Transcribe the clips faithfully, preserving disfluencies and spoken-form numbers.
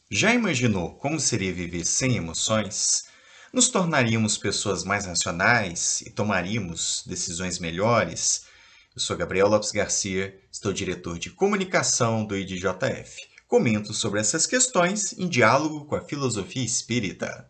Já imaginou como seria viver sem emoções? Nos tornaríamos pessoas mais racionais e tomaríamos decisões melhores? Eu sou Gabriel Lopes Garcia, estou diretor de comunicação do I D J F. Comento sobre essas questões em diálogo com a filosofia espírita.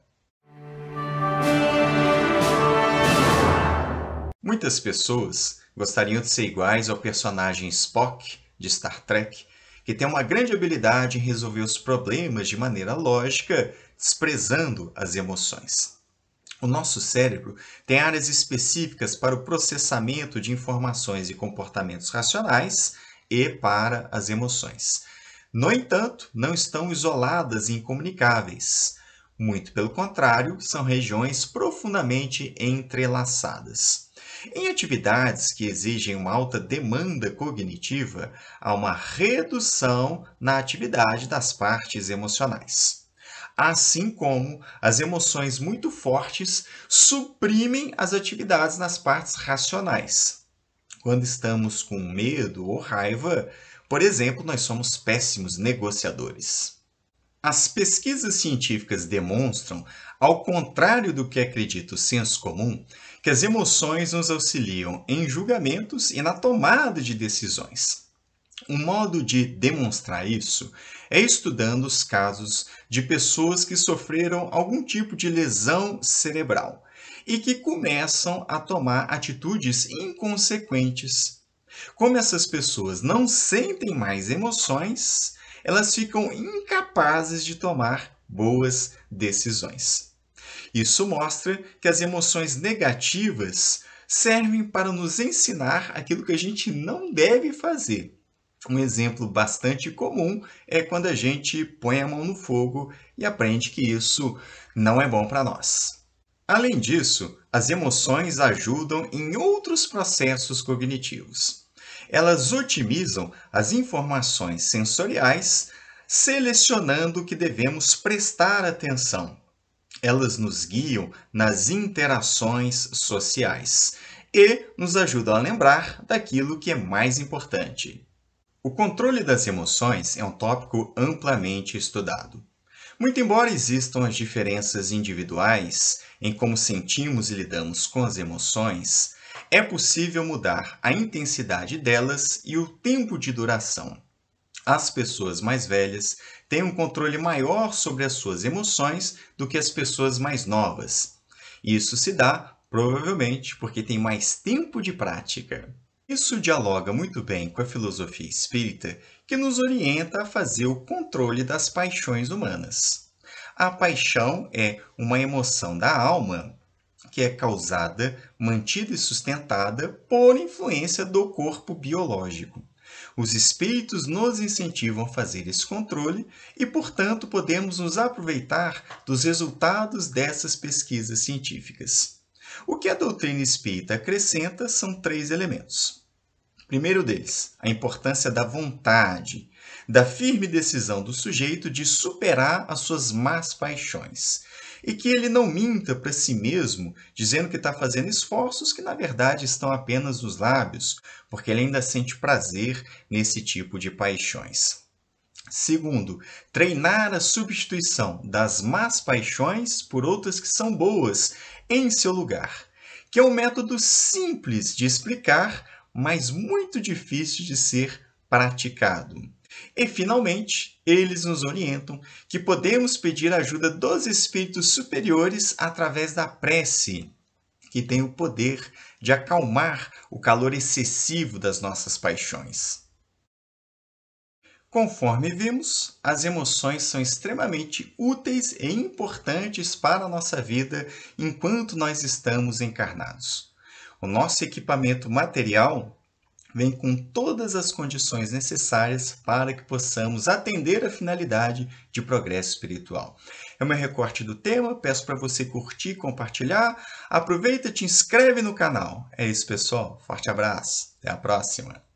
Muitas pessoas gostariam de ser iguais ao personagem Spock de Star Trek, que tem uma grande habilidade em resolver os problemas de maneira lógica, desprezando as emoções. O nosso cérebro tem áreas específicas para o processamento de informações e comportamentos racionais e para as emoções. No entanto, não estão isoladas e incomunicáveis. Muito pelo contrário, são regiões profundamente entrelaçadas. Em atividades que exigem uma alta demanda cognitiva, há uma redução na atividade das partes emocionais. Assim como as emoções muito fortes suprimem as atividades nas partes racionais. Quando estamos com medo ou raiva, por exemplo, nós somos péssimos negociadores. As pesquisas científicas demonstram, ao contrário do que acredita o senso comum, que as emoções nos auxiliam em julgamentos e na tomada de decisões. Um modo de demonstrar isso é estudando os casos de pessoas que sofreram algum tipo de lesão cerebral e que começam a tomar atitudes inconsequentes. Como essas pessoas não sentem mais emoções, elas ficam incapazes de tomar boas decisões. Isso mostra que as emoções negativas servem para nos ensinar aquilo que a gente não deve fazer. Um exemplo bastante comum é quando a gente põe a mão no fogo e aprende que isso não é bom para nós. Além disso, as emoções ajudam em outros processos cognitivos. Elas otimizam as informações sensoriais, selecionando o que devemos prestar atenção. Elas nos guiam nas interações sociais e nos ajudam a lembrar daquilo que é mais importante. O controle das emoções é um tópico amplamente estudado. Muito embora existam as diferenças individuais em como sentimos e lidamos com as emoções, é possível mudar a intensidade delas e o tempo de duração. As pessoas mais velhas têm um controle maior sobre as suas emoções do que as pessoas mais novas. Isso se dá, provavelmente, porque têm mais tempo de prática. Isso dialoga muito bem com a filosofia espírita, que nos orienta a fazer o controle das paixões humanas. A paixão é uma emoção da alma que é causada, mantida e sustentada por influência do corpo biológico. Os espíritos nos incentivam a fazer esse controle e, portanto, podemos nos aproveitar dos resultados dessas pesquisas científicas. O que a doutrina espírita acrescenta são três elementos. Primeiro deles, a importância da vontade, da firme decisão do sujeito de superar as suas más paixões. E que ele não minta para si mesmo, dizendo que está fazendo esforços que na verdade estão apenas nos lábios, porque ele ainda sente prazer nesse tipo de paixões. Segundo, treinar a substituição das más paixões por outras que são boas em seu lugar, que é um método simples de explicar, mas muito difícil de ser praticado. E, finalmente, eles nos orientam que podemos pedir a ajuda dos espíritos superiores através da prece, que tem o poder de acalmar o calor excessivo das nossas paixões. Conforme vimos, as emoções são extremamente úteis e importantes para a nossa vida enquanto nós estamos encarnados. O nosso equipamento material vem com todas as condições necessárias para que possamos atender a finalidade de progresso espiritual. É o meu recorte do tema, peço para você curtir, compartilhar, aproveita e te inscreve no canal. É isso, pessoal. Forte abraço, até a próxima.